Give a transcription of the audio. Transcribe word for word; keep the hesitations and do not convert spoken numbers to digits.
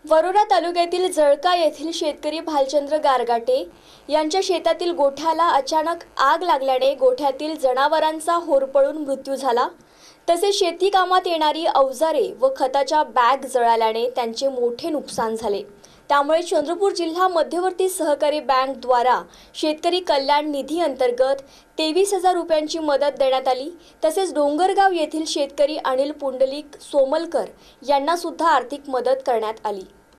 वरोरा तालुक्यातील जळका येथील शेतकरी भालचंद्र गारगाटे यांच्या शेतातील गोठ्याला अचानक आग लागल्याने गोठ्यातील जनावरांचा होरपळून मृत्यू झाला। तसेच शेती कामात येणारी अवजारे व खताच्या बॅग जळाल्याने त्यांचे मोठे नुकसान झाले। त्यामुळे चंद्रपूर जिल्हा मध्यवर्ती सहकारी बँक द्वारा शेतकरी कल्याण निधी अंतर्गत तेवीस हजार रुपयांची मदत देण्यात आली। तसेच डोंगरगाव येथील शेतकरी अनिल पुंडलिक सोमलकर यांना सुद्धा आर्थिक मदत करण्यात आली।